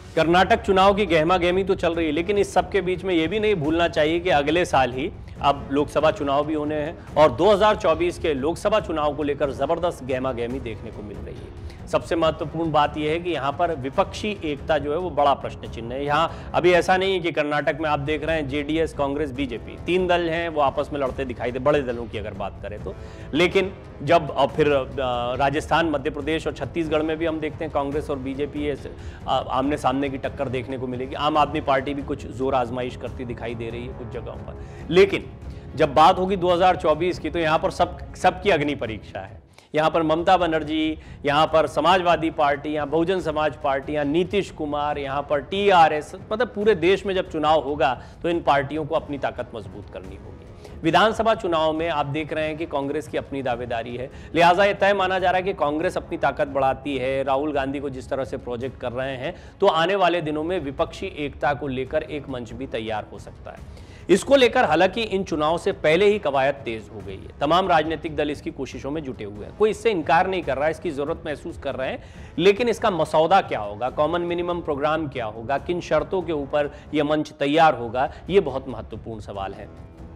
कर्नाटक चुनाव की गहमा गहमी तो चल रही है, लेकिन इस सब के बीच में यह भी नहीं भूलना चाहिए कि अगले साल ही अब लोकसभा चुनाव भी होने हैं और 2024 के लोकसभा चुनाव को लेकर जबरदस्त गहमा गहमी देखने को मिल रही है। सबसे महत्वपूर्ण बात यह है कि यहाँ पर विपक्षी एकता जो है वो बड़ा प्रश्न चिन्ह है। यहाँ अभी ऐसा नहीं है कि कर्नाटक में आप देख रहे हैं जेडीएस, कांग्रेस, बीजेपी, तीन दल हैं वो आपस में लड़ते दिखाई दे, बड़े दलों की अगर बात करें तो। लेकिन जब फिर राजस्थान, मध्य प्रदेश और छत्तीसगढ़ में भी हम देखते हैं कांग्रेस और बीजेपी आमने सामने की टक्कर देखने को मिलेगी। आम आदमी पार्टी भी कुछ जोर आजमाइश करती दिखाई दे रही है कुछ जगहों पर। लेकिन जब बात होगी 2024 की तो यहाँ पर सबकी अग्नि परीक्षा है। यहाँ पर ममता बनर्जी, यहाँ पर समाजवादी पार्टी, यहाँ बहुजन समाज पार्टी, यहाँ नीतीश कुमार, यहाँ पर टीआरएस, मतलब पूरे देश में जब चुनाव होगा तो इन पार्टियों को अपनी ताकत मजबूत करनी होगी। विधानसभा चुनाव में आप देख रहे हैं कि कांग्रेस की अपनी दावेदारी है, लिहाजा यह तय माना जा रहा है कि कांग्रेस अपनी ताकत बढ़ाती है। राहुल गांधी को जिस तरह से प्रोजेक्ट कर रहे हैं तो आने वाले दिनों में विपक्षी एकता को लेकर एक मंच भी तैयार हो सकता है। इसको लेकर हालांकि इन चुनाव से पहले ही कवायद तेज हो गई है। तमाम राजनीतिक दल इसकी कोशिशों में जुटे हुए हैं, कोई इससे इनकार नहीं कर रहा है, इसकी जरूरत महसूस कर रहे हैं। लेकिन इसका मसौदा क्या होगा, कॉमन मिनिमम प्रोग्राम क्या होगा, किन शर्तों के ऊपर यह मंच तैयार होगा, यह बहुत महत्वपूर्ण सवाल है।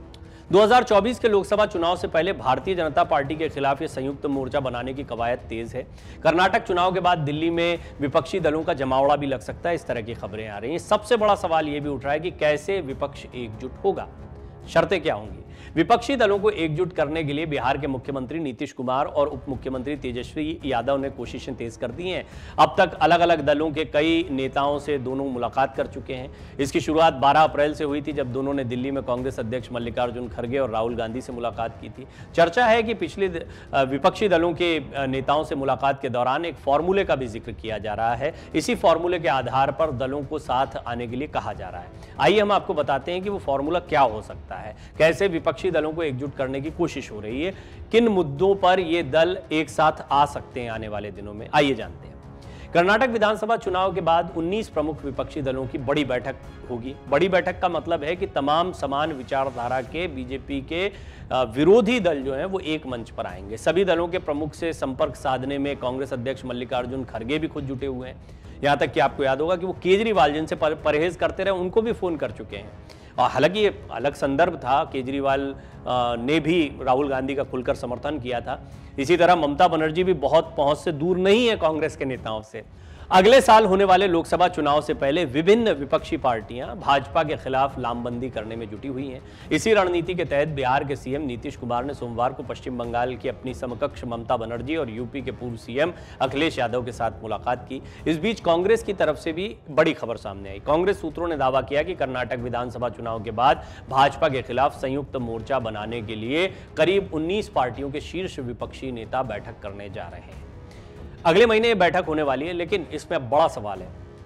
2024 के लोकसभा चुनाव से पहले भारतीय जनता पार्टी के खिलाफ ये संयुक्त मोर्चा बनाने की कवायद तेज है। कर्नाटक चुनाव के बाद दिल्ली में विपक्षी दलों का जमावड़ा भी लग सकता है, इस तरह की खबरें आ रही हैं। सबसे बड़ा सवाल यह भी उठ रहा है कि कैसे विपक्ष एकजुट होगा, शर्तें क्या होंगी। विपक्षी दलों को एकजुट करने के लिए बिहार के मुख्यमंत्री नीतीश कुमार और उप मुख्यमंत्री तेजस्वी यादव ने कोशिशें तेज कर दी हैं। अब तक अलग अलग दलों के कई नेताओं से दोनों मुलाकात कर चुके हैं। इसकी शुरुआत 12 अप्रैल से हुई थी जब दोनों ने दिल्ली में कांग्रेस अध्यक्ष मल्लिकार्जुन खड़गे और राहुल गांधी से मुलाकात की थी। चर्चा है कि पिछले विपक्षी दलों के नेताओं से मुलाकात के दौरान एक फॉर्मूले का भी जिक्र किया जा रहा है। इसी फॉर्मूले के आधार पर दलों को साथ आने के लिए कहा जा रहा है। आइए हम आपको बताते हैं कि वो फॉर्मूला क्या हो सकता है, कैसे विपक्षी दलों को एकजुट करने की कोशिश हो रही है, किन मुद्दों पर ये दल एक साथ आ सकते हैं आने वाले दिनों में। आइए जानते हैं। कर्नाटक विधानसभा चुनाव के बाद 19 प्रमुख विपक्षी दलों की बड़ी बैठक होगी। बड़ी बैठक का मतलब है कि तमाम समान विचारधारा के बीजेपी के विरोधी दल जो हैं वो एक मंच पर आएंगे। सभी दलों के प्रमुख से संपर्क साधने में कांग्रेस अध्यक्ष मल्लिकार्जुन खड़गे भी खुद जुटे हुए हैं। यहां तक कि आपको याद होगा कि वो केजरीवाल जिनसे परहेज करते रहे उनको भी फोन कर चुके हैं। और हालांकि ये अलग संदर्भ था, केजरीवाल ने भी राहुल गांधी का खुलकर समर्थन किया था। इसी तरह ममता बनर्जी भी बहुत पहुंच से दूर नहीं है कांग्रेस के नेताओं से। अगले साल होने वाले लोकसभा चुनाव से पहले विभिन्न विपक्षी पार्टियां भाजपा के खिलाफ लामबंदी करने में जुटी हुई हैं। इसी रणनीति के तहत बिहार के सीएम नीतीश कुमार ने सोमवार को पश्चिम बंगाल की अपनी समकक्ष ममता बनर्जी और यूपी के पूर्व सीएम अखिलेश यादव के साथ मुलाकात की। इस बीच कांग्रेस की तरफ से भी बड़ी खबर सामने आई। कांग्रेस सूत्रों ने दावा किया कि कर्नाटक विधानसभा चुनाव के बाद भाजपा के खिलाफ संयुक्त मोर्चा बनाने के लिए करीब 19 पार्टियों के शीर्ष विपक्षी नेता बैठक करने जा रहे हैं। अगले महीने ये बैठक होने वाली है, लेकिन इसमें बड़ा सवाल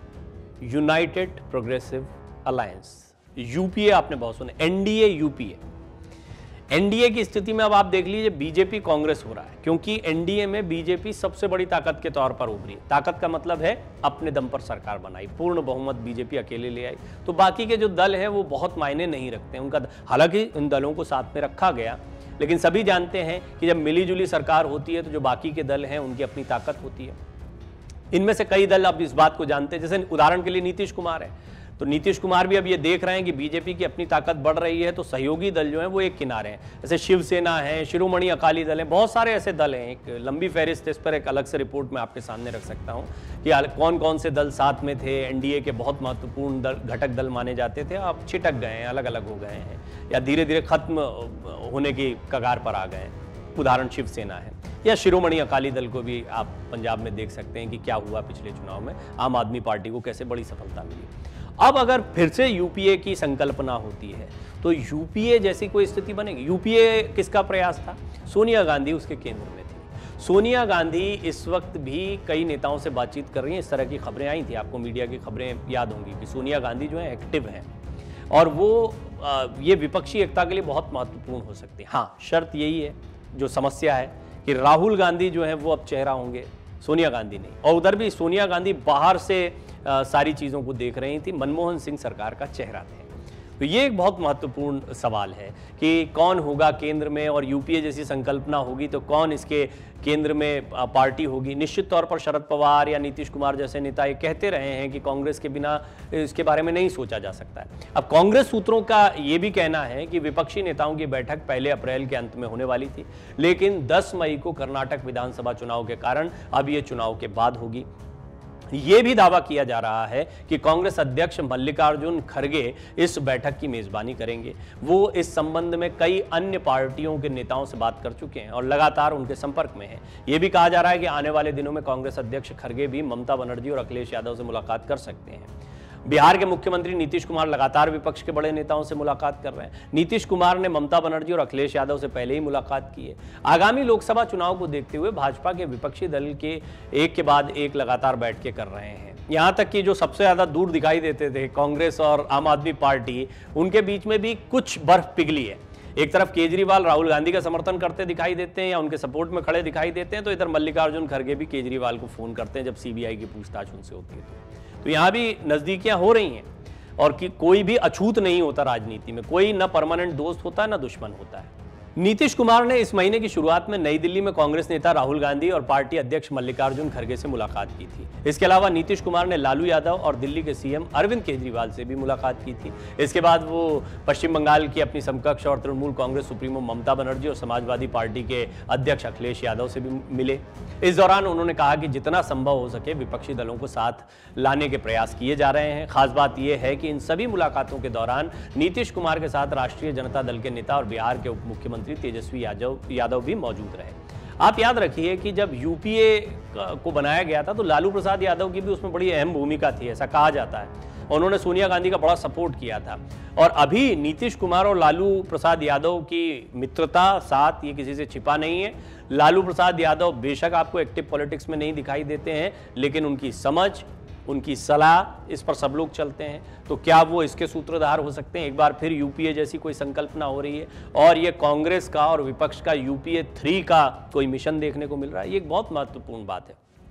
है यूनाइटेड प्रोग्रेसिव अलायंस, यूपीए आपने बहुत सुने, एनडीए यूपीए। एनडीए की स्थिति में अब आप देख लीजिए बीजेपी कांग्रेस हो रहा है, क्योंकि एनडीए में बीजेपी सबसे बड़ी ताकत के तौर पर उभरी। ताकत का मतलब है अपने दम पर सरकार बनाई, पूर्ण बहुमत बीजेपी अकेले ले आई, तो बाकी के जो दल हैं वो बहुत मायने नहीं रखते उनका। हालांकि इन दलों को साथ में रखा गया, लेकिन सभी जानते हैं कि जब मिलीजुली सरकार होती है तो जो बाकी के दल हैं उनकी अपनी ताकत होती है। इनमें से कई दल अब इस बात को जानते हैं, जैसे उदाहरण के लिए नीतीश कुमार है, तो नीतीश कुमार भी अब ये देख रहे हैं कि बीजेपी की अपनी ताकत बढ़ रही है, तो सहयोगी दल जो हैं वो एक किनारे हैं। जैसे शिवसेना है, शिरोमणि अकाली दल है, बहुत सारे ऐसे दल हैं। एक लंबी फहरिस्त, इस पर एक अलग से रिपोर्ट मैं आपके सामने रख सकता हूं कि कौन कौन से दल साथ में थे, एनडीए के बहुत महत्वपूर्ण दल, घटक दल माने जाते थे, अब छिटक गए हैं, अलग अलग हो गए हैं या धीरे धीरे खत्म होने की कगार पर आ गए हैं। उदाहरण शिवसेना है, या शिरोमणि अकाली दल को भी आप पंजाब में देख सकते हैं कि क्या हुआ पिछले चुनाव में, आम आदमी पार्टी को कैसे बड़ी सफलता मिली। अब अगर फिर से यूपीए की संकल्पना होती है तो यूपीए जैसी कोई स्थिति बनेगी। यूपीए किसका प्रयास था? सोनिया गांधी उसके केंद्र में थी। सोनिया गांधी इस वक्त भी कई नेताओं से बातचीत कर रही हैं, इस तरह की खबरें आई थी, आपको मीडिया की खबरें याद होंगी कि सोनिया गांधी जो है एक्टिव हैं और वो ये विपक्षी एकता के लिए बहुत महत्वपूर्ण हो सकती है। हाँ, शर्त यही है, जो समस्या है कि राहुल गांधी जो है वो अब चेहरा होंगे, सोनिया गांधी नहीं। और उधर भी सोनिया गांधी बाहर से सारी चीज़ों को देख रही थी, मनमोहन सिंह सरकार का चेहरा थे। तो ये एक बहुत महत्वपूर्ण सवाल है कि कौन होगा केंद्र में, और यूपीए जैसी संकल्पना होगी तो कौन इसके केंद्र में पार्टी होगी। निश्चित तौर पर शरद पवार या नीतीश कुमार जैसे नेता ये कहते रहे हैं कि कांग्रेस के बिना इसके बारे में नहीं सोचा जा सकता है। अब कांग्रेस सूत्रों का ये भी कहना है कि विपक्षी नेताओं की बैठक पहले अप्रैल के अंत में होने वाली थी, लेकिन 10 मई को कर्नाटक विधानसभा चुनाव के कारण अब ये चुनाव के बाद होगी। यह भी दावा किया जा रहा है कि कांग्रेस अध्यक्ष मल्लिकार्जुन खड़गे इस बैठक की मेजबानी करेंगे। वो इस संबंध में कई अन्य पार्टियों के नेताओं से बात कर चुके हैं और लगातार उनके संपर्क में हैं। यह भी कहा जा रहा है कि आने वाले दिनों में कांग्रेस अध्यक्ष खड़गे भी ममता बनर्जी और अखिलेश यादव से मुलाकात कर सकते हैं। बिहार के मुख्यमंत्री नीतीश कुमार लगातार विपक्ष के बड़े नेताओं से मुलाकात कर रहे हैं। नीतीश कुमार ने ममता बनर्जी और अखिलेश यादव से पहले ही मुलाकात की है। आगामी लोकसभा चुनाव को देखते हुए भाजपा के विपक्षी दल के एक के बाद एक लगातार बैठकें कर रहे हैं। यहां तक कि जो सबसे ज्यादा दूर दिखाई देते थे, कांग्रेस और आम आदमी पार्टी, उनके बीच में भी कुछ बर्फ पिघली है। एक तरफ केजरीवाल राहुल गांधी का समर्थन करते दिखाई देते हैं या उनके सपोर्ट में खड़े दिखाई देते हैं, तो इधर मल्लिकार्जुन खड़गे भी केजरीवाल को फोन करते हैं जब सीबीआई की पूछताछ उनसे होती है। तो यहां भी नजदीकियां हो रही हैं और कि कोई भी अछूत नहीं होता राजनीति में, कोई ना परमानेंट दोस्त होता है ना दुश्मन होता है। नीतीश कुमार ने इस महीने की शुरुआत में नई दिल्ली में कांग्रेस नेता राहुल गांधी और पार्टी अध्यक्ष मल्लिकार्जुन खड़गे से मुलाकात की थी। इसके अलावा नीतीश कुमार ने लालू यादव और दिल्ली के सीएम अरविंद केजरीवाल से भी मुलाकात की थी। इसके बाद वो पश्चिम बंगाल की अपनी समकक्ष और तृणमूल कांग्रेस सुप्रीमो ममता बनर्जी और समाजवादी पार्टी के अध्यक्ष अखिलेश यादव से भी मिले। इस दौरान उन्होंने कहा कि जितना संभव हो सके विपक्षी दलों को साथ लाने के प्रयास किए जा रहे हैं। खास बात यह है कि इन सभी मुलाकातों के दौरान नीतीश कुमार के साथ राष्ट्रीय जनता दल के नेता और बिहार के उप मुख्यमंत्री तेजस्वी यादव भी मौजूद रहे। आप याद रखिए कि जब यूपीए को बनाया गया था तो लालू प्रसाद यादव की भी उसमें बड़ी अहम भूमिका थी, ऐसा कहा जाता है। उन्होंने सोनिया गांधी का बड़ा सपोर्ट किया था। और अभी नीतीश कुमार और लालू प्रसाद यादव की मित्रता, साथ, ये किसी से छिपा नहीं है। लालू प्रसाद यादव बेशक आपको एक्टिव पॉलिटिक्स में नहीं दिखाई देते हैं, लेकिन उनकी समझ, उनकी सलाह, इस पर सब लोग चलते हैं। तो क्या वो इसके सूत्रधार हो सकते हैं? एक बार फिर यूपीए जैसी कोई संकल्पना हो रही है और ये कांग्रेस का और विपक्ष का यूपीए 3 का कोई मिशन देखने को मिल रहा है। ये एक बहुत महत्वपूर्ण बात है।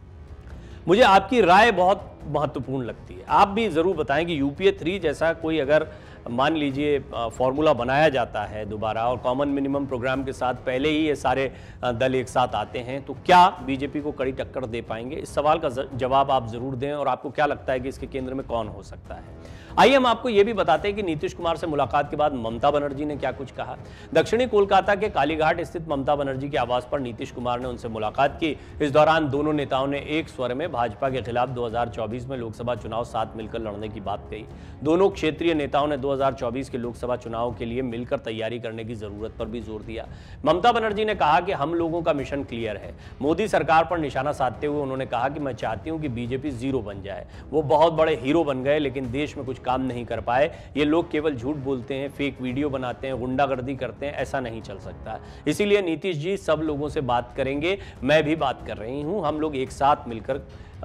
मुझे आपकी राय बहुत महत्वपूर्ण लगती है। आप भी जरूर बताएं कि यूपीए 3 जैसा कोई अगर मान लीजिए फॉर्मूला बनाया जाता है दोबारा और कॉमन मिनिमम प्रोग्राम के साथ पहले ही ये सारे दल एक साथ आते हैं, तो क्या बीजेपी को कड़ी टक्कर दे पाएंगे? इस सवाल का जवाब आप जरूर दें। और आपको क्या लगता है कि इसके केंद्र में कौन हो सकता है? आइए हम आपको यह भी बताते हैं कि नीतीश कुमार से मुलाकात के बाद ममता बनर्जी ने क्या कुछ कहा। दक्षिणी कोलकाता के कालीघाट स्थित ममता बनर्जी के आवास पर नीतीश कुमार ने उनसे मुलाकात की। इस दौरान दोनों नेताओं ने एक स्वर में भाजपा के खिलाफ 2024 में लोकसभा चुनाव साथ मिलकर लड़ने की बात कही। दोनों क्षेत्रीय नेताओं ने 2024 के लोकसभा चुनाव के लिए मिलकर तैयारी करने की जरूरत पर भी जोर दिया। ममता बनर्जी ने कहा कि हम लोगों का मिशन क्लियर है। मोदी सरकार पर निशाना साधते हुए उन्होंने कहा कि मैं चाहती हूं कि बीजेपी जीरो बन जाए। वो बहुत बड़े हीरो बन गए लेकिन देश में कुछ काम नहीं कर पाए। ये लोग केवल झूठ बोलते हैं, फेक वीडियो बनाते हैं, गुंडागर्दी करते हैं। ऐसा नहीं चल सकता। इसीलिए नीतीश जी सब लोगों से बात करेंगे, मैं भी बात कर रही हूं। हम लोग एक साथ मिलकर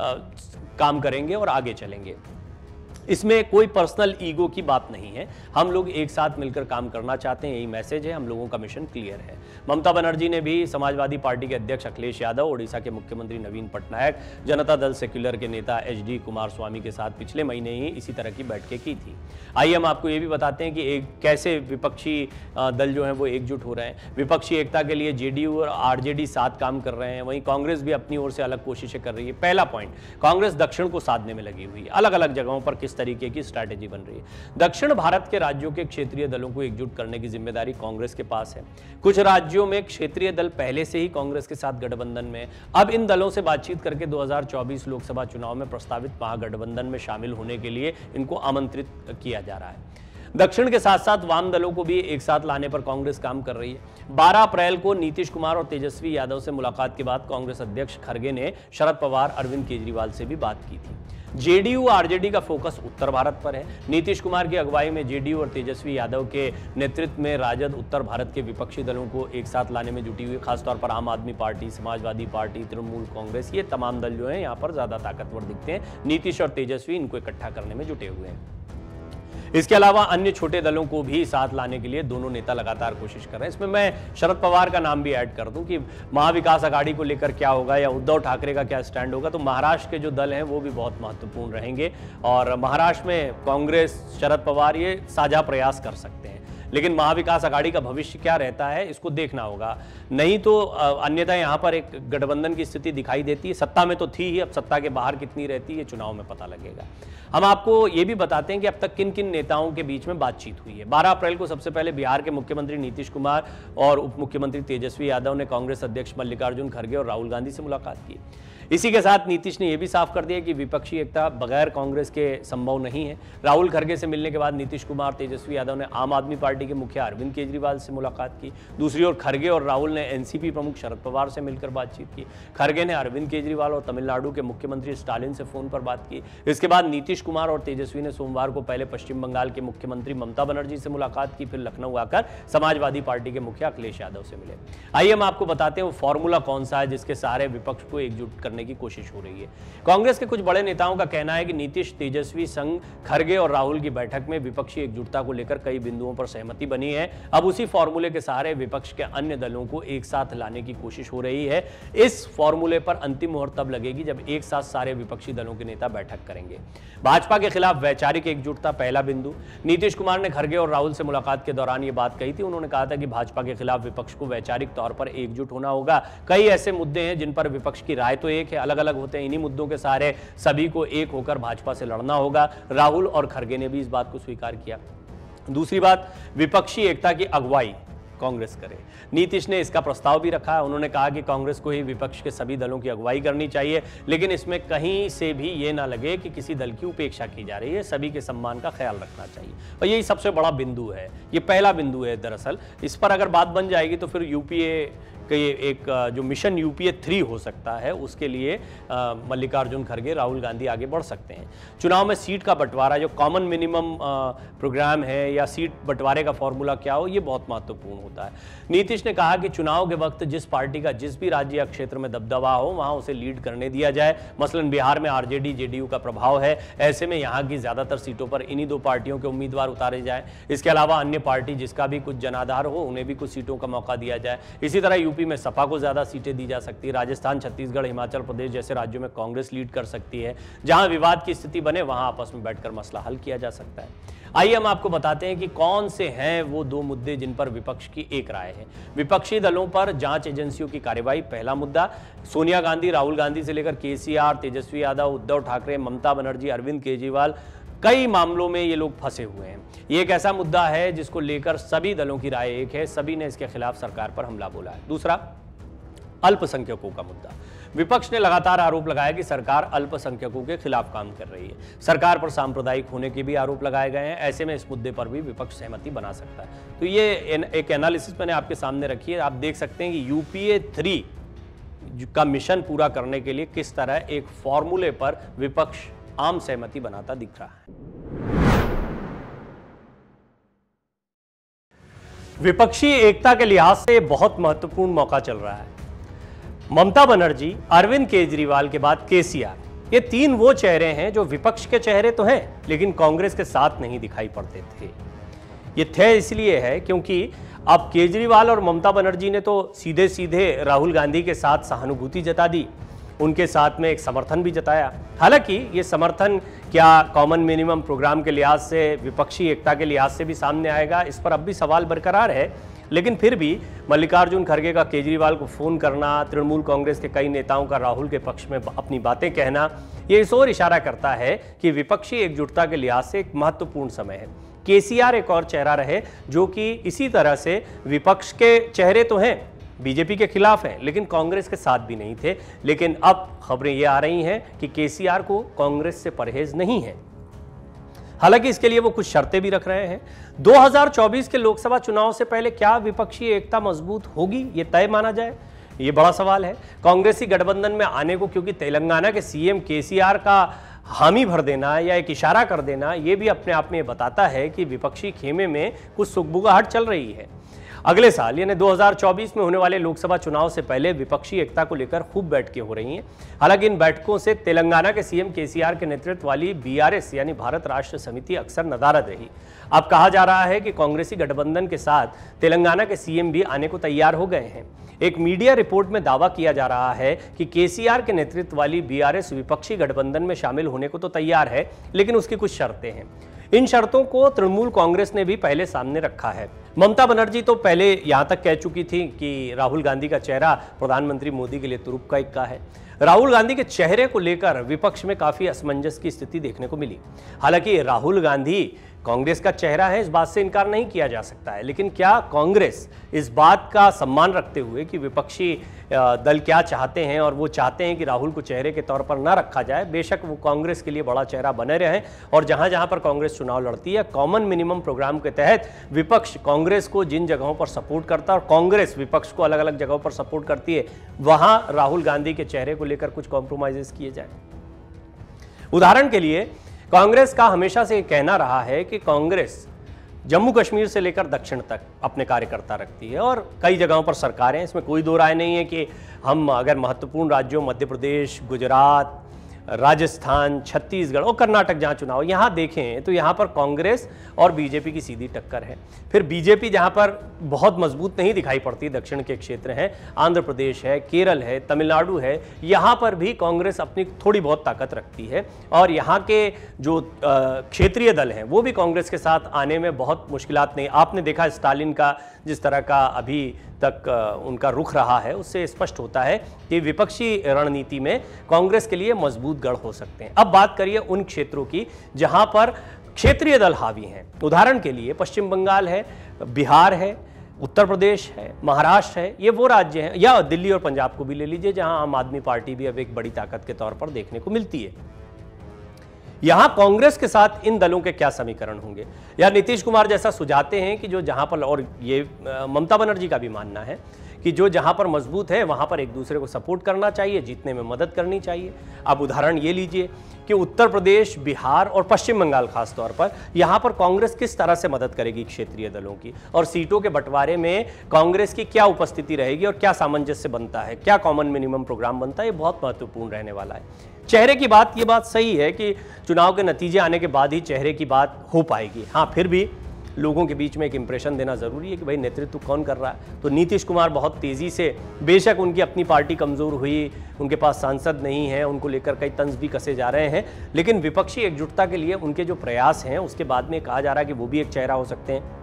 काम करेंगे और आगे चलेंगे। इसमें कोई पर्सनल ईगो की बात नहीं है। हम लोग एक साथ मिलकर काम करना चाहते हैं, यही मैसेज है। हम लोगों का मिशन क्लियर है। ममता बनर्जी ने भी समाजवादी पार्टी के अध्यक्ष अखिलेश यादव, ओडिशा के मुख्यमंत्री नवीन पटनायक, जनता दल सेक्युलर के नेता एचडी कुमारस्वामी के साथ पिछले महीने ही इसी तरह की बैठकें की थी। आइए हम आपको ये भी बताते हैं कि कैसे विपक्षी दल जो है वो एकजुट हो रहे हैं। विपक्षी एकता के लिए जेडीयू और आरजेडी साथ काम कर रहे हैं, वहीं कांग्रेस भी अपनी ओर से अलग कोशिशें कर रही है। पहला पॉइंट, कांग्रेस दक्षिण को साधने में लगी हुई है। अलग अलग जगहों पर किस तरीके की स्ट्रैटेजी बन रही है। दक्षिण भारत के राज्यों के क्षेत्रीय दलों को एकजुट करने की जिम्मेदारी कांग्रेस के पास है। कुछ राज्यों में क्षेत्रीय दल पहले से ही कांग्रेस के साथ गठबंधन में। अब इन दलों से बातचीत करके 2024 लोकसभा चुनाव में प्रस्तावित महागठबंधन में शामिल होने के लिए इनको आमंत्रित किया जा रहा है। दक्षिण के साथ साथ वाम दलों को भी एक साथ लाने पर कांग्रेस काम कर रही है। 12 अप्रैल को नीतीश कुमार और तेजस्वी यादव से मुलाकात के बाद कांग्रेस अध्यक्ष खड़गे ने शरद पवार, अरविंद केजरीवाल से भी बात की थी। जेडीयू आरजेडी का फोकस उत्तर भारत पर है। नीतीश कुमार की अगुवाई में जेडीयू और तेजस्वी यादव के नेतृत्व में राजद उत्तर भारत के विपक्षी दलों को एक साथ लाने में जुटी हुई। खासतौर पर आम आदमी पार्टी, समाजवादी पार्टी, तृणमूल कांग्रेस, ये तमाम दल जो हैं यहाँ पर ज्यादा ताकतवर दिखते हैं। नीतीश और तेजस्वी इनको इकट्ठा करने में जुटे हुए हैं। इसके अलावा अन्य छोटे दलों को भी साथ लाने के लिए दोनों नेता लगातार कोशिश कर रहे हैं। इसमें मैं शरद पवार का नाम भी ऐड कर दूं कि महाविकास आघाड़ी को लेकर क्या होगा या उद्धव ठाकरे का क्या स्टैंड होगा, तो महाराष्ट्र के जो दल हैं वो भी बहुत महत्वपूर्ण रहेंगे और महाराष्ट्र में कांग्रेस, शरद पवार ये साझा प्रयास कर सकते हैं। लेकिन महाविकास आघाड़ी का भविष्य क्या रहता है इसको देखना होगा, नहीं तो अन्यथा यहां पर एक गठबंधन की स्थिति दिखाई देती है। सत्ता में तो थी ही, अब सत्ता के बाहर कितनी रहती है चुनाव में पता लगेगा। हम आपको ये भी बताते हैं कि अब तक किन किन नेताओं के बीच में बातचीत हुई है। 12 अप्रैल को सबसे पहले बिहार के मुख्यमंत्री नीतीश कुमार और उप मुख्यमंत्री तेजस्वी यादव ने कांग्रेस अध्यक्ष मल्लिकार्जुन खड़गे और राहुल गांधी से मुलाकात की। इसी के साथ नीतीश ने यह भी साफ कर दिया कि विपक्षी एकता बगैर कांग्रेस के संभव नहीं है। राहुल खड़गे से मिलने के बाद नीतीश कुमार, तेजस्वी यादव ने आम आदमी पार्टी के मुखिया अरविंद केजरीवाल से मुलाकात की। दूसरी ओर खड़गे और राहुल ने एनसीपी प्रमुख शरद पवार से मिलकर बातचीत की। खड़गे ने अरविंद केजरीवाल और तमिलनाडु के मुख्यमंत्री स्टालिन से फोन पर बात की। इसके बाद नीतीश कुमार और तेजस्वी ने सोमवार को पहले पश्चिम बंगाल के मुख्यमंत्री ममता बनर्जी से मुलाकात की, फिर लखनऊ आकर समाजवादी पार्टी के मुखिया अखिलेश यादव से मिले। आइए हम आपको बताते हैं वो फॉर्मूला कौन सा है जिसके सहारे विपक्ष को एकजुट करने की कोशिश हो रही है। कांग्रेस के कुछ बड़े नेताओं का कहना है कि नीतीश, तेजस्वी संग खड़गे और राहुल की बैठक में विपक्षी एकजुटता को लेकर कई बिंदुओं पर सहमति बनी है। अब उसी फॉर्मूले के सहारे विपक्ष के अन्य दलों को एक साथ लाने की कोशिश हो रही है। इस फॉर्मूले पर अंतिम मुहूर्त तब लगेगी जब एक साथ सारे विपक्षी दलों के नेता बैठक करेंगे। भाजपा के खिलाफ वैचारिक एकजुटता पहला बिंदु। नीतीश कुमार ने खड़गे और राहुल से मुलाकात के दौरान यह बात कही थी। उन्होंने कहा था कि भाजपा के खिलाफ विपक्ष को वैचारिक तौर पर एकजुट होना होगा। कई ऐसे मुद्दे हैं जिन पर विपक्ष की राय तो एक है, अलग अलग होते हैं। इन्हीं मुद्दों के सहारे सभी को एक होकर भाजपा से लड़ना होगा। राहुल और खड़गे ने भी इस बात को स्वीकार किया। दूसरी बात, विपक्षी एकता की अगुवाई कांग्रेस करे। नीतीश ने इसका प्रस्ताव भी रखा है। उन्होंने कहा कि कांग्रेस को ही विपक्ष के सभी दलों की अगुवाई करनी चाहिए, लेकिन इसमें कहीं से भी ये ना लगे कि किसी दल की उपेक्षा की जा रही है। सभी के सम्मान का ख्याल रखना चाहिए और यही सबसे बड़ा बिंदु है। ये पहला बिंदु है दरअसल। इस पर अगर बात बन जाएगी तो फिर यूपीए एक जो मिशन यूपीए 3 हो सकता है उसके लिए मल्लिकार्जुन खड़गे, राहुल गांधी आगे बढ़ सकते हैं। चुनाव में सीट का बंटवारा, जो कॉमन मिनिमम प्रोग्राम है या सीट बंटवारे का फॉर्मूला क्या हो, ये बहुत महत्वपूर्ण होता है। नीतीश ने कहा कि चुनाव के वक्त जिस पार्टी का जिस भी राज्य या क्षेत्र में दबदबा हो वहां उसे लीड करने दिया जाए। मसलन बिहार में आरजेडी जेडीयू का प्रभाव है, ऐसे में यहां की ज्यादातर सीटों पर इन्हीं दो पार्टियों के उम्मीदवार उतारे जाए। इसके अलावा अन्य पार्टी जिसका भी कुछ जनाधार हो उन्हें भी कुछ सीटों का मौका दिया जाए। इसी तरह यूपी में सपा को ज्यादा सीटें दी जा सकती है। राजस्थान, छत्तीसगढ़, हिमाचल प्रदेश जैसे राज्यों में कांग्रेस लीड कर सकती है। जहां विवाद की स्थिति बने वहां आपस में बैठकर मसला हल किया जा सकता है। आइए हम आपको बताते हैं कि कौन से हैं वो दो मुद्दे जिन पर विपक्ष की एक राय है। विपक्षी दलों पर जांच एजेंसियों की कार्रवाई पहला मुद्दा। सोनिया गांधी, राहुल गांधी से लेकर केसीआर, तेजस्वी यादव, उद्धव ठाकरे, ममता बनर्जी, अरविंद केजरीवाल, कई मामलों में ये लोग फंसे हुए हैं। ये एक ऐसा मुद्दा है जिसको लेकर सभी दलों की राय एक है, सभी ने इसके खिलाफ सरकार पर हमला बोला है। दूसरा, अल्पसंख्यकों का मुद्दा। विपक्ष ने लगातार आरोप लगाया कि सरकार अल्पसंख्यकों के खिलाफ काम कर रही है। सरकार पर सांप्रदायिक होने के भी आरोप लगाए गए हैं। ऐसे में इस मुद्दे पर भी विपक्ष सहमति बना सकता है। तो ये एक एनालिसिस मैंने आपके सामने रखी है। आप देख सकते हैं कि यूपीए 3 का मिशन पूरा करने के लिए किस तरह एक फॉर्मूले पर विपक्ष आम सहमति बनाता दिख रहा है। विपक्षी एकता के लिहाज से बहुत महत्वपूर्ण मौका चल रहा है। ममता बनर्जी, अरविंद केजरीवाल के बाद केसीआर, ये तीन वो चेहरे हैं जो विपक्ष के चेहरे तो हैं लेकिन कांग्रेस के साथ नहीं दिखाई पड़ते थे। ये थे इसलिए है क्योंकि अब केजरीवाल और ममता बनर्जी ने तो सीधे सीधे राहुल गांधी के साथ सहानुभूति जता दी, उनके साथ में एक समर्थन भी जताया। हालांकि ये समर्थन क्या कॉमन मिनिमम प्रोग्राम के लिहाज से, विपक्षी एकता के लिहाज से भी सामने आएगा, इस पर अब भी सवाल बरकरार है। लेकिन फिर भी मल्लिकार्जुन खड़गे का केजरीवाल को फोन करना, तृणमूल कांग्रेस के कई नेताओं का राहुल के पक्ष में अपनी बातें कहना, ये इस ओर इशारा करता है कि विपक्षी एकजुटता के लिहाज से एक महत्वपूर्ण समय है। केसीआर एक और चेहरा रहे जो कि इसी तरह से विपक्ष के चेहरे तो हैं, बीजेपी के खिलाफ हैं, लेकिन कांग्रेस के साथ भी नहीं थे। लेकिन अब खबरें ये आ रही हैं कि केसीआर को कांग्रेस से परहेज नहीं है। हालांकि इसके लिए वो कुछ शर्तें भी रख रहे हैं। 2024 के लोकसभा चुनाव से पहले क्या विपक्षी एकता मजबूत होगी, ये तय माना जाए, ये बड़ा सवाल है। कांग्रेसी गठबंधन में आने को क्योंकि तेलंगाना के सीएम केसीआर का हामी भर देना या एक इशारा कर देना, ये भी अपने आप में बताता है कि विपक्षी खेमे में कुछ सुगबुगाहट चल रही है। अगले साल यानी 2024 में होने वाले लोकसभा चुनाव से पहले विपक्षी एकता को लेकर खूब बैठकें हो रही हैं। हालांकि इन बैठकों से तेलंगाना के सीएम केसीआर के नेतृत्व वाली बीआरएस यानी भारत राष्ट्र समिति अक्सर नदारद रही। अब कहा जा रहा है कि कांग्रेसी गठबंधन के साथ तेलंगाना के सीएम भी आने को तैयार हो गए हैं। एक मीडिया रिपोर्ट में दावा किया जा रहा है कि केसीआर के नेतृत्व वाली बीआरएस विपक्षी गठबंधन में शामिल होने को तो तैयार है, लेकिन उसकी कुछ शर्तें हैं। इन शर्तों को तृणमूल कांग्रेस ने भी पहले सामने रखा है। ममता बनर्जी तो पहले यहां तक कह चुकी थी कि राहुल गांधी का चेहरा प्रधानमंत्री मोदी के लिए तुरुप का इक्का है। राहुल गांधी के चेहरे को लेकर विपक्ष में काफी असमंजस की स्थिति देखने को मिली। हालांकि राहुल गांधी कांग्रेस का चेहरा है, इस बात से इनकार नहीं किया जा सकता है, लेकिन क्या कांग्रेस इस बात का सम्मान रखते हुए कि विपक्षी दल क्या चाहते हैं और वो चाहते हैं कि राहुल को चेहरे के तौर पर ना रखा जाए, बेशक वो कांग्रेस के लिए बड़ा चेहरा बने रहे और जहां जहां पर कांग्रेस चुनाव लड़ती है कॉमन मिनिमम प्रोग्राम के तहत विपक्ष कांग्रेस को जिन जगहों पर सपोर्ट करता है और कांग्रेस विपक्ष को अलग अलग जगहों पर सपोर्ट करती है, वहां राहुल गांधी के चेहरे को लेकर कुछ कॉम्प्रोमाइजेस किए जाए। उदाहरण के लिए कांग्रेस का हमेशा से कहना रहा है कि कांग्रेस जम्मू कश्मीर से लेकर दक्षिण तक अपने कार्यकर्ता रखती है और कई जगहों पर सरकारें, इसमें कोई दो राय नहीं है कि हम अगर महत्वपूर्ण राज्यों मध्य प्रदेश, गुजरात, राजस्थान, छत्तीसगढ़ और कर्नाटक जहां चुनाव यहां देखें तो यहां पर कांग्रेस और बीजेपी की सीधी टक्कर है। फिर बीजेपी जहां पर बहुत मजबूत नहीं दिखाई पड़ती, दक्षिण के क्षेत्र हैं, आंध्र प्रदेश है, केरल है, तमिलनाडु है, यहां पर भी कांग्रेस अपनी थोड़ी बहुत ताकत रखती है और यहां के जो क्षेत्रीय दल हैं वो भी कांग्रेस के साथ आने में बहुत मुश्किलात नहीं। आपने देखा स्टालिन का जिस तरह का अभी तक उनका रुख रहा है, उससे स्पष्ट होता है कि विपक्षी रणनीति में कांग्रेस के लिए मजबूत गढ़ हो सकते हैं। अब बात करिए उन क्षेत्रों की जहां पर क्षेत्रीय दल हावी हैं। उदाहरण के लिए पश्चिम बंगाल है, बिहार है, उत्तर प्रदेश है, महाराष्ट्र है, ये वो राज्य हैं, या दिल्ली और पंजाब को भी ले लीजिए जहां आम आदमी पार्टी भी अब एक बड़ी ताकत के तौर पर देखने को मिलती है। यहां कांग्रेस के साथ इन दलों के क्या समीकरण होंगे, या नीतीश कुमार जैसा सुझाते हैं कि जो जहां पर, और ये ममता बनर्जी का भी मानना है कि जो जहां पर मजबूत है वहां पर एक दूसरे को सपोर्ट करना चाहिए, जीतने में मदद करनी चाहिए। अब उदाहरण ये लीजिए कि उत्तर प्रदेश, बिहार और पश्चिम बंगाल खास तौर पर यहां पर कांग्रेस किस तरह से मदद करेगी क्षेत्रीय दलों की, और सीटों के बंटवारे में कांग्रेस की क्या उपस्थिति रहेगी और क्या सामंजस्य बनता है, क्या कॉमन मिनिमम प्रोग्राम बनता है, ये बहुत महत्वपूर्ण रहने वाला है। चेहरे की बात, ये बात सही है कि चुनाव के नतीजे आने के बाद ही चेहरे की बात हो पाएगी। हाँ, फिर भी लोगों के बीच में एक इंप्रेशन देना जरूरी है कि भाई नेतृत्व कौन कर रहा है। तो नीतीश कुमार बहुत तेजी से, बेशक उनकी अपनी पार्टी कमजोर हुई, उनके पास सांसद नहीं है, उनको लेकर कई तंज भी कसे जा रहे हैं, लेकिन विपक्षी एकजुटता के लिए उनके जो प्रयास हैं उसके बाद में कहा जा रहा है कि वो भी एक चेहरा हो सकते हैं।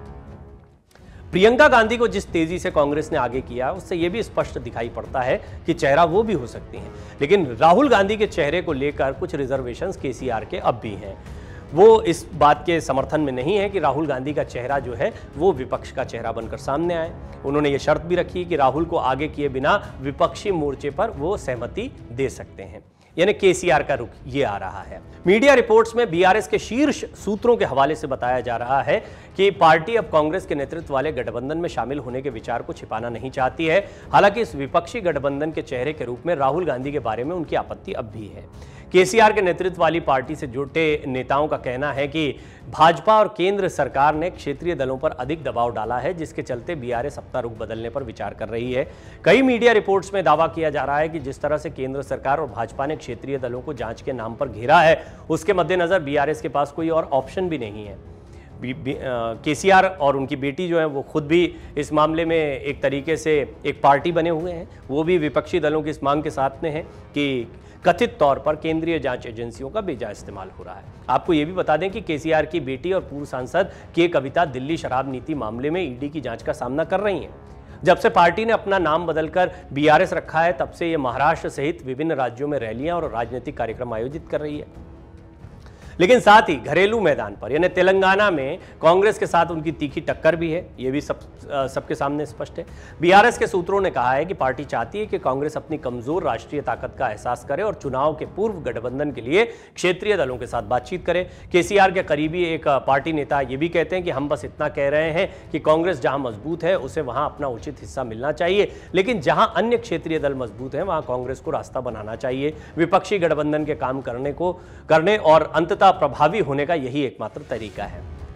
प्रियंका गांधी को जिस तेजी से कांग्रेस ने आगे किया उससे यह भी स्पष्ट दिखाई पड़ता है कि चेहरा वो भी हो सकती हैं। लेकिन राहुल गांधी के चेहरे को लेकर कुछ रिजर्वेशंस केसीआर के अब भी हैं। वो इस बात के समर्थन में नहीं है कि राहुल गांधी का चेहरा जो है वो विपक्ष का चेहरा बनकर सामने आए। उन्होंने ये शर्त भी रखी कि राहुल को आगे किए बिना विपक्षी मोर्चे पर वो सहमति दे सकते हैं, यानी केसीआर का रुख ये आ रहा है। मीडिया रिपोर्ट्स में बीआरएस के शीर्ष सूत्रों के हवाले से बताया जा रहा है कि पार्टी अब कांग्रेस के नेतृत्व वाले गठबंधन में शामिल होने के विचार को छिपाना नहीं चाहती है। हालांकि इस विपक्षी गठबंधन के चेहरे के रूप में राहुल गांधी के बारे में उनकी आपत्ति अब भी है। केसीआर के नेतृत्व वाली पार्टी से जुटे नेताओं का कहना है कि भाजपा और केंद्र सरकार ने क्षेत्रीय दलों पर अधिक दबाव डाला है, जिसके चलते बीआरएस अपना रुख बदलने पर विचार कर रही है। कई मीडिया रिपोर्ट्स में दावा किया जा रहा है कि जिस तरह से केंद्र सरकार और भाजपा ने क्षेत्रीय दलों को जांच के नाम पर घेरा है, उसके मद्देनजर बीआरएस के पास कोई और ऑप्शन भी नहीं है। केसीआर और उनकी बेटी जो है वो खुद भी इस मामले में एक तरीके से एक पार्टी बने हुए हैं। वो भी विपक्षी दलों की इस मांग के साथ में है कि कथित तौर पर केंद्रीय जांच एजेंसियों का बेजा इस्तेमाल हो रहा है। आपको यह भी बता दें कि केसीआर की बेटी और पूर्व सांसद के कविता दिल्ली शराब नीति मामले में ईडी की जांच का सामना कर रही हैं। जब से पार्टी ने अपना नाम बदलकर बीआरएस रखा है, तब से ये महाराष्ट्र सहित विभिन्न राज्यों में रैलियां और राजनीतिक कार्यक्रम आयोजित कर रही है। लेकिन साथ ही घरेलू मैदान पर यानी तेलंगाना में कांग्रेस के साथ उनकी तीखी टक्कर भी है, ये भी सबके सामने स्पष्ट है। बीआरएस के सूत्रों ने कहा है कि पार्टी चाहती है कि कांग्रेस अपनी कमजोर राष्ट्रीय ताकत का एहसास करे और चुनाव के पूर्व गठबंधन के लिए क्षेत्रीय दलों के साथ बातचीत करे। केसीआर के करीबी एक पार्टी नेता ये भी कहते हैं कि हम बस इतना कह रहे हैं कि कांग्रेस जहां मजबूत है उसे वहां अपना उचित हिस्सा मिलना चाहिए, लेकिन जहां अन्य क्षेत्रीय दल मजबूत हैं वहां कांग्रेस को रास्ता बनाना चाहिए। विपक्षी गठबंधन के काम करने और अंततः प्रभावी होने का यही एकमात्र तरीका है।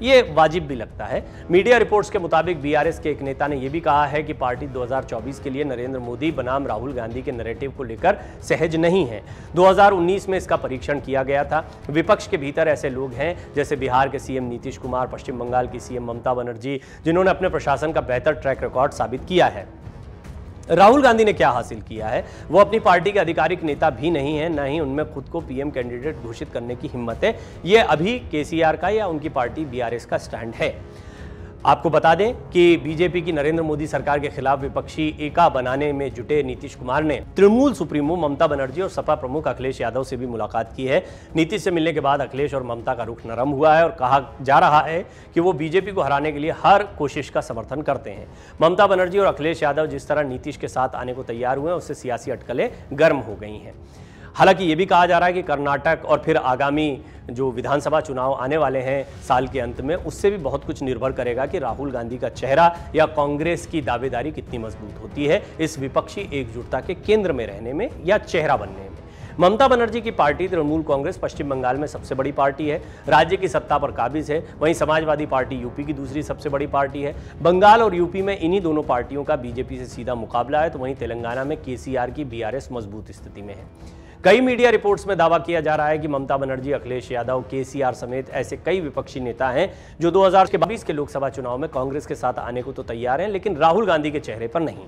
ये वाजिब भी लगता है। मीडिया रिपोर्ट्स के मुताबिक बीआरएस के एक नेता ने यह भी कहा है कि पार्टी 2024 के लिए नरेंद्र मोदी बनाम राहुल गांधी के नैरेटिव को लेकर सहज नहीं है। 2019 में इसका परीक्षण किया गया था। विपक्ष के भीतर ऐसे लोग हैं जैसे बिहार के सीएम नीतीश कुमार, पश्चिम बंगाल की सीएम ममता बनर्जी, जिन्होंने अपने प्रशासन का बेहतर ट्रैक रिकॉर्ड साबित किया है। राहुल गांधी ने क्या हासिल किया है? वो अपनी पार्टी के आधिकारिक नेता भी नहीं है, न ही उनमें खुद को पीएम कैंडिडेट घोषित करने की हिम्मत है। ये अभी केसीआर का या उनकी पार्टी बीआरएस का स्टैंड है। आपको बता दें कि बीजेपी की नरेंद्र मोदी सरकार के खिलाफ विपक्षी एका बनाने में जुटे नीतीश कुमार ने तृणमूल सुप्रीमो ममता बनर्जी और सपा प्रमुख अखिलेश यादव से भी मुलाकात की है। नीतीश से मिलने के बाद अखिलेश और ममता का रुख नरम हुआ है और कहा जा रहा है कि वो बीजेपी को हराने के लिए हर कोशिश का समर्थन करते हैं। ममता बनर्जी और अखिलेश यादव जिस तरह नीतीश के साथ आने को तैयार हुए हैं, उससे सियासी अटकलें गर्म हो गई हैं। हालांकि ये भी कहा जा रहा है कि कर्नाटक और फिर आगामी जो विधानसभा चुनाव आने वाले हैं साल के अंत में, उससे भी बहुत कुछ निर्भर करेगा कि राहुल गांधी का चेहरा या कांग्रेस की दावेदारी कितनी मजबूत होती है इस विपक्षी एकजुटता के केंद्र में रहने में या चेहरा बनने में। ममता बनर्जी की पार्टी तृणमूल कांग्रेस पश्चिम बंगाल में सबसे बड़ी पार्टी है, राज्य की सत्ता पर काबिज है। वहीं समाजवादी पार्टी यूपी की दूसरी सबसे बड़ी पार्टी है। बंगाल और यूपी में इन्हीं दोनों पार्टियों का बीजेपी से सीधा मुकाबला है, तो वहीं तेलंगाना में केसीआर की बीआरएस मजबूत स्थिति में है। कई मीडिया रिपोर्ट्स में दावा किया जा रहा है कि ममता बनर्जी, अखिलेश यादव, केसीआर समेत ऐसे कई विपक्षी नेता हैं जो 2022 के लोकसभा चुनाव में कांग्रेस के साथ आने को तो तैयार हैं, लेकिन राहुल गांधी के चेहरे पर नहीं।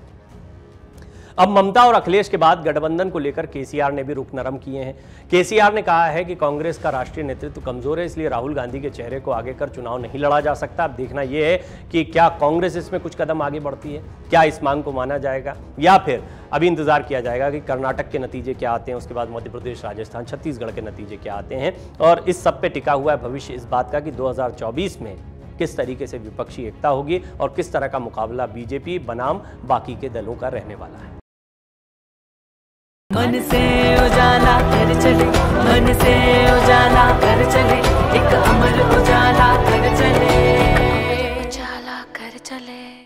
अब ममता और अखिलेश के बाद गठबंधन को लेकर केसीआर ने भी रुख नरम किए हैं। केसीआर ने कहा है कि कांग्रेस का राष्ट्रीय नेतृत्व कमजोर है, इसलिए राहुल गांधी के चेहरे को आगे कर चुनाव नहीं लड़ा जा सकता। अब देखना यह है कि क्या कांग्रेस इसमें कुछ कदम आगे बढ़ती है, क्या इस मांग को माना जाएगा, या फिर अभी इंतजार किया जाएगा कि कर्नाटक के नतीजे क्या आते हैं, उसके बाद मध्य प्रदेश, राजस्थान, छत्तीसगढ़ के नतीजे क्या आते हैं। और इस सब पे टिका हुआ है भविष्य इस बात का कि 2024 में किस तरीके से विपक्षी एकता होगी और किस तरह का मुकाबला बीजेपी बनाम बाकी के दलों का रहने वाला है। मन से उजाला कर चले, मन से उजाला कर चले, एक अमर उजाला कर चले, उजाला कर चले।